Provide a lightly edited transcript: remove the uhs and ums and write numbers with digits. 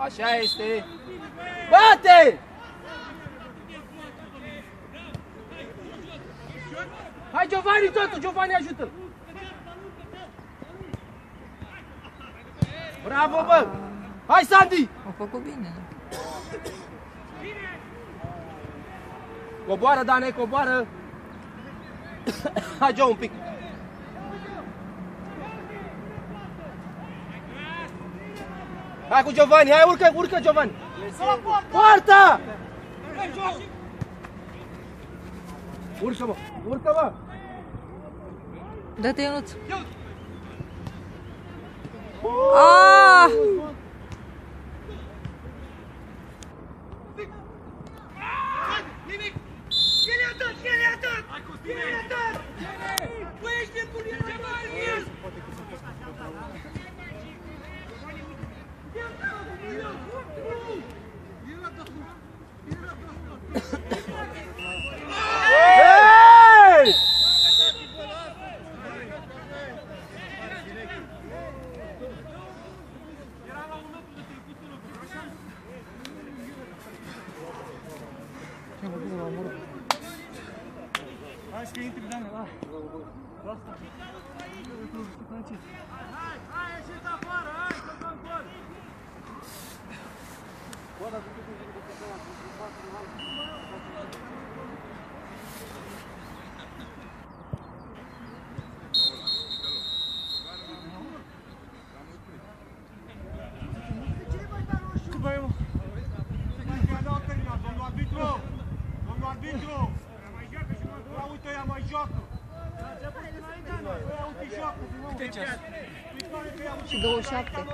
Așa este. Bate! Hai Giovanni totul, Giovanni ajută-l. Bravo, bă! Hai Sandy! Au făcut bine. Coboară, Dane, coboară! Hai, Joe, un pic! Hai cu Giovanni, hai, urcă, urcă, Giovanni! Poarta! Urcă, mă! Urcă, mă! Dă-te, Ionuț! Aaaa! Hai să intri, Dane, la. Hai, ieșiți afară, hai, să dăm gol! Cât mai e, mă? Domnul arbitru! Domnul arbitru! Ia uite, ea mai joacă! Ia uite, joacă! Și 27.